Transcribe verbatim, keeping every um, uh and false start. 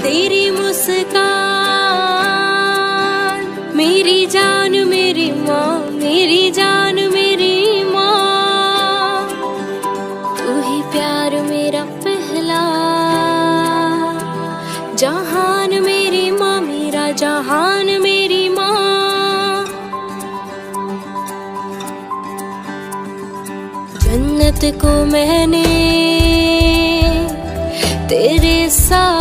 तेरी मुस्कान, मेरी जान मेरी माँ, मेरी जान मेरी माँ, तू ही प्यार मेरा पहला, जहान मेरी माँ, मेरा जहान मेरी माँ। जन्नत को मैंने तेरे साथ